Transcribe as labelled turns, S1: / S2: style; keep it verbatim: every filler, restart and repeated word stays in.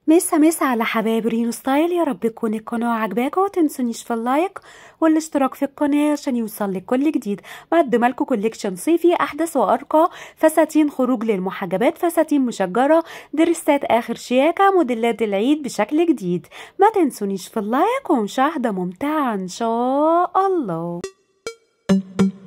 S1: مسا مسا على حبايب رينو ستايل، يا رب تكون القناة عجباكم. ومتنسونيش في اللايك والاشتراك في القناة عشان يوصلك كل جديد. مقدمه لكم كوليكشن صيفي، احدث وارقى فساتين خروج للمحجبات، فساتين مشجرة، دريسات اخر شياكة، موديلات العيد بشكل جديد. ما تنسونيش في اللايك ومشاهدة ممتعة ان شاء الله.